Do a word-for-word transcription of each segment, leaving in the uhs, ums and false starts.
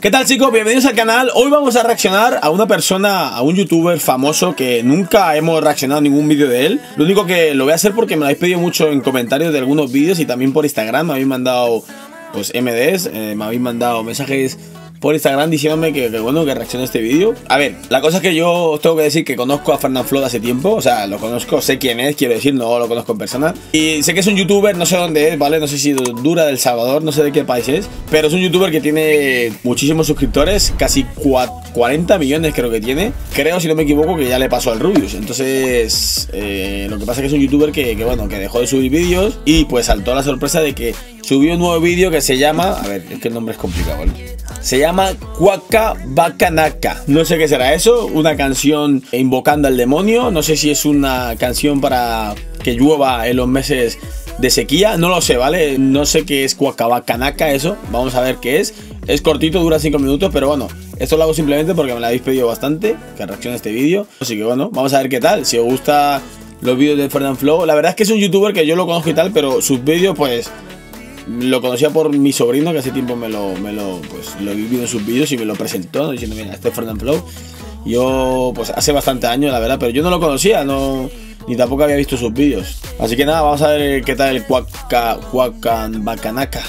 ¿Qué tal, chicos? Bienvenidos al canal. Hoy vamos a reaccionar a una persona, a un youtuber famoso que nunca hemos reaccionado a ningún vídeo de él. Lo único que lo voy a hacer porque me lo habéis pedido mucho en comentarios de algunos vídeos y también por Instagram. Me habéis mandado pues M Ds, eh, me habéis mandado mensajes por Instagram diciéndome que, que bueno, que reaccione a este vídeo. A ver, la cosa es que yo os tengo que decir que conozco a Fernanfloo de hace tiempo. O sea, lo conozco, sé quién es, quiero decir, no lo conozco en persona. Y sé que es un youtuber, no sé dónde es, ¿vale? No sé si Dura del Salvador, no sé de qué país es. Pero es un youtuber que tiene muchísimos suscriptores, casi cuarenta millones creo que tiene. Creo, si no me equivoco, que ya le pasó al Rubius. Entonces, eh, lo que pasa es que es un youtuber que, que, bueno, que dejó de subir vídeos y pues saltó la sorpresa de que subió un nuevo vídeo que se llama... A ver, es que el nombre es complicado, ¿vale? Se llama Waka Baka Naka. No sé qué será eso. Una canción invocando al demonio. No sé si es una canción para que llueva en los meses de sequía. No lo sé, ¿vale? No sé qué es Waka Baka Naka eso. Vamos a ver qué es. Es cortito, dura cinco minutos, pero bueno, esto lo hago simplemente porque me lo habéis pedido bastante, que reaccione a este vídeo. Así que bueno, vamos a ver qué tal. Si os gusta los vídeos de Fernanfloo. La verdad es que es un youtuber que yo lo conozco y tal, pero sus vídeos pues... lo conocía por mi sobrino, que hace tiempo me lo, me lo, pues, lo he vivido en sus vídeos y me lo presentó, ¿no? Diciendo, mira, este es Fernanfloo. Yo, pues hace bastante años, la verdad, pero yo no lo conocía, no, ni tampoco había visto sus vídeos. Así que nada, vamos a ver qué tal el Waka Baka Naka.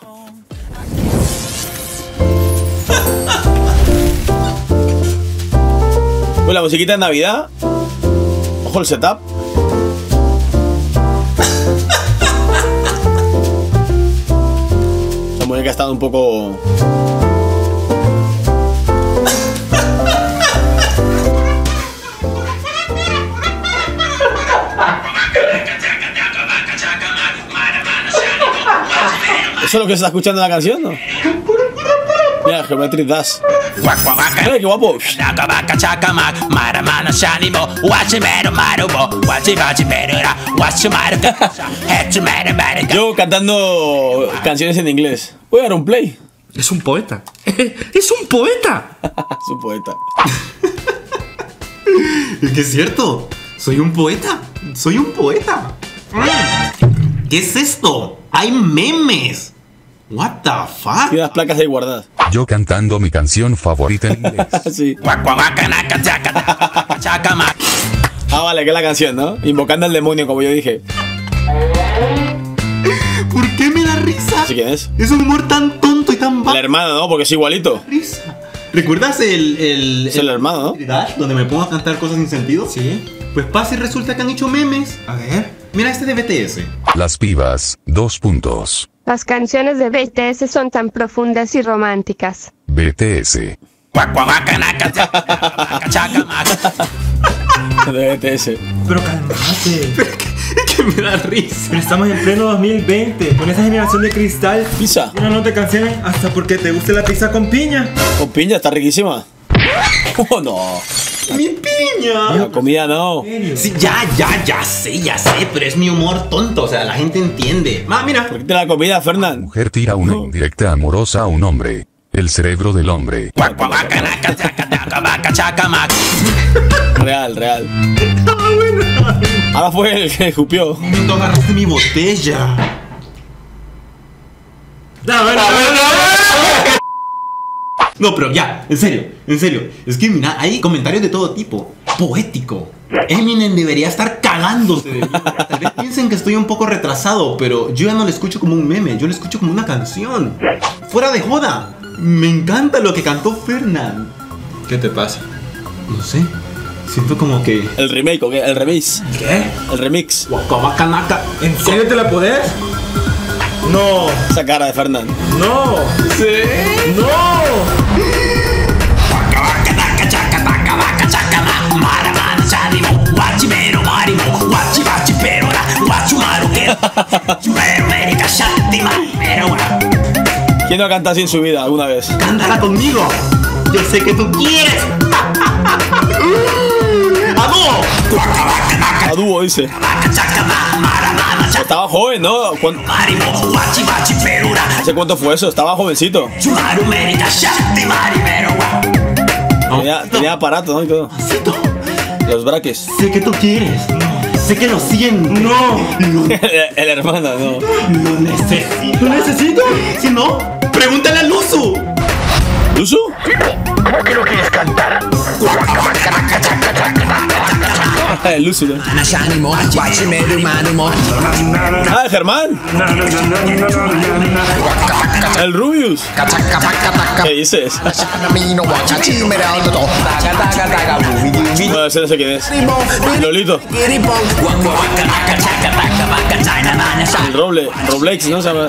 Pues la musiquita de Navidad. Ojo el setup. Que ha estado un poco... ¿Eso es lo que se está escuchando en la canción, no? Mira, Geometry Dash. ¡Eh, qué guapo! Yo cantando canciones en inglés. Voy a dar un play. Es un poeta. ¡Es un poeta! Es un poeta. Es que es cierto. Soy un poeta. Soy un poeta. ¿Qué es esto? ¡Hay memes! What the fuck? Tiene las placas ahí guardadas. Yo cantando mi canción favorita en inglés. Sí. Ah, vale, que es la canción, ¿no? Invocando al demonio, como yo dije. ¿Por qué me da risa? ¿Sí quién es? Es un humor tan tonto y tan bajo. La hermana, ¿no? Porque es igualito. Risa. ¿Recuerdas el... el es el, el hermano, ¿no? Dash, donde me pongo a cantar cosas sin sentido? Sí. Pues pasa y resulta que han hecho memes. A ver. Mira este de B T S. Las pibas, dos puntos. Las canciones de B T S son tan profundas y románticas. B T S. De B T S. Pero calmate. Pero que, que me da risa. Pero estamos en pleno dos mil veinte. Con esa generación de cristal. Pizza. Una no te canciones hasta porque te guste la pizza con piña. Con piña, está riquísima. Oh, no. ¡Mi piña! La comida no. Sí, ya, ya, ya sé, ya sé, pero es mi humor tonto, o sea, la gente entiende. Ma, mira. ¿Por qué te la comida, Fernán? Mujer tira una indirecta amorosa a un hombre. El cerebro del hombre. Real, real. Ahora fue el que escupió. Un momento, agarraste mi botella. No, bueno, No, pero ya, en serio, en serio. Es que mira, hay comentarios de todo tipo. Poético. Eminem debería estar cagándose de mí. Tal vez piensen que estoy un poco retrasado, pero yo ya no lo escucho como un meme, yo lo escucho como una canción. Fuera de joda. Me encanta lo que cantó Fernan. ¿Qué te pasa? No sé. Siento como que... El remake, ¿o qué? El remix. ¿Qué? El remix. Waka Baka Naka. ¿En serio te la podés? No. Esa cara de Fernán. No. ¿Sí? No. ¿Quién no ha cantado así en su vida alguna vez? Cántala conmigo. Yo sé que tú quieres. ¡A dúo! A dúo, dice. Estaba joven, ¿no? ¿Cuánto... ¿Hace cuánto fue eso? Estaba jovencito. Tenía, tenía aparato, ¿no? Y todo. Los braques. Sé que tú quieres. Sé que lo siento. No. el, el hermano, no. Lo necesito. ¿Lo necesito? Si no, pregúntale a Luzu. ¿Lusu? ¿Qué lo quieres cantar? El Lusu, ¿no? Ah, el Germán. El Rubius. ¿Qué dices? Bueno, ese no sé quién es. Lolito. El Roble. Roblex, ¿no? Se llama.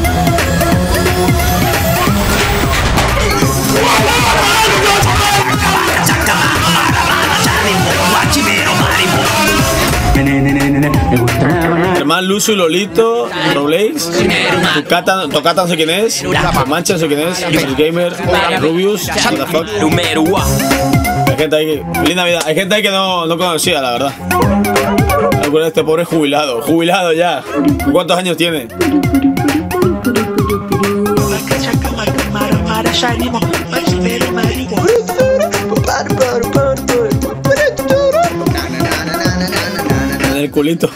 Germán, Luzu, Lolito, Roblex, Tocata, Tocata no sé quién es, Mancha no sé quién es, el Gamer, Rubius, what the fuck. Hay gente ahí que, feliz Navidad, hay gente ahí que no, no conocía, la verdad. Este pobre jubilado, jubilado ya. ¿Cuántos años tiene? En el culito.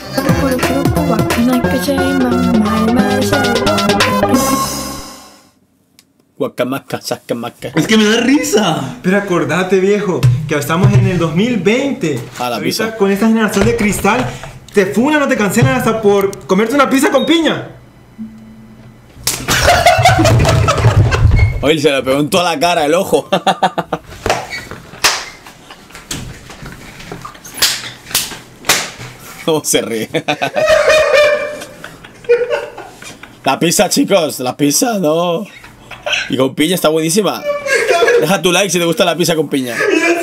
Guacamaca, sacamaca. Es que me da risa. Pero acordate, viejo, que estamos en el dos mil veinte. A la Ahorita, pizza. con esta generación de cristal, te funan o te cancelan hasta por comerte una pizza con piña. Oye, se le pegó en toda la cara el ojo. ¿Cómo se ríe? La pizza, chicos, la pizza, no. Y con piña está buenísima. Deja tu like si te gusta la pizza con piña.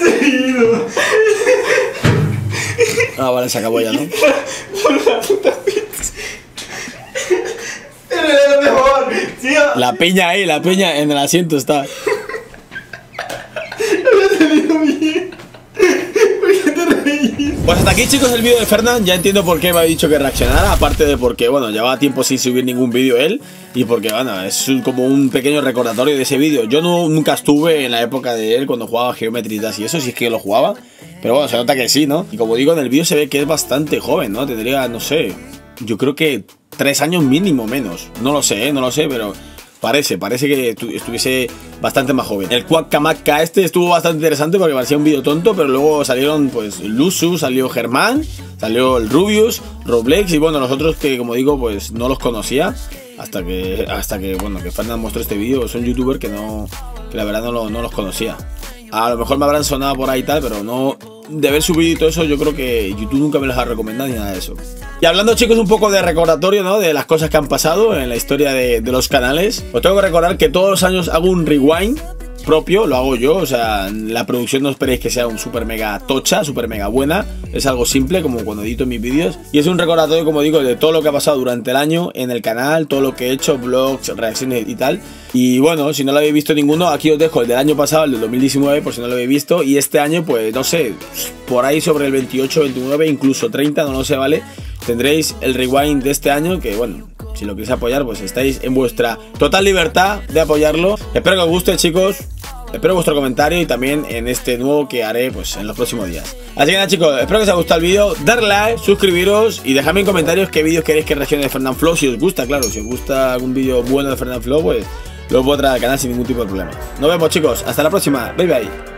Ah, vale, se acabó ya, ¿no? Por la puta pizza. Era lo mejor. Sí, La piña ahí, la piña en el asiento está. Pues hasta aquí, chicos, el vídeo de Fernan. Ya entiendo por qué me ha dicho que reaccionara. Aparte de porque, bueno, llevaba tiempo sin subir ningún vídeo él. Y porque, bueno, es un- como un pequeño recordatorio de ese vídeo. Yo no, nunca estuve en la época de él cuando jugaba Geometry Dash y eso, si es que lo jugaba. Pero bueno, se nota que sí, ¿no? Y como digo, en el vídeo se ve que es bastante joven, ¿no? Tendría, no sé, yo creo que tres años mínimo menos. No lo sé, ¿eh? No lo sé, pero... Parece, parece que estuviese bastante más joven. El Cuacamaca este estuvo bastante interesante porque parecía un vídeo tonto, pero luego salieron pues Luzu, salió Germán, salió el Rubius, Roblex y bueno, los otros que como digo pues no los conocía hasta que, hasta que bueno, que Fernan mostró este vídeo. Son youtubers que no, que la verdad no, lo, no los conocía. A lo mejor me habrán sonado por ahí y tal, pero no... De haber subido y todo eso, yo creo que YouTube nunca me los ha recomendado ni nada de eso. Y hablando, chicos, un poco de recordatorio, ¿no? De las cosas que han pasado en la historia de, de los canales. Os tengo que recordar que todos los años hago un rewind propio, lo hago yo, o sea, la producción no esperéis que sea un super mega tocha, super mega buena, es algo simple como cuando edito mis vídeos y es un recordatorio, como digo, de todo lo que ha pasado durante el año en el canal, todo lo que he hecho, vlogs, reacciones y tal. Y bueno, si no lo habéis visto ninguno, aquí os dejo el del año pasado, el del dos mil diecinueve, por si no lo habéis visto, y este año, pues no sé, por ahí sobre el veintiocho, veintinueve, incluso treinta, no lo sé, ¿vale? Tendréis el rewind de este año, que bueno, si lo queréis apoyar, pues estáis en vuestra total libertad de apoyarlo. Espero que os guste, chicos. Espero vuestro comentario y también en este nuevo que haré pues en los próximos días. Así que nada, chicos, espero que os haya gustado el vídeo. Darle like, suscribiros y dejadme en comentarios qué vídeos queréis que reaccione de Fernan Flow. Si os gusta, claro, si os gusta algún vídeo bueno de Fernan Flow, pues lo puedo traer al canal sin ningún tipo de problema. Nos vemos, chicos, hasta la próxima. Bye bye.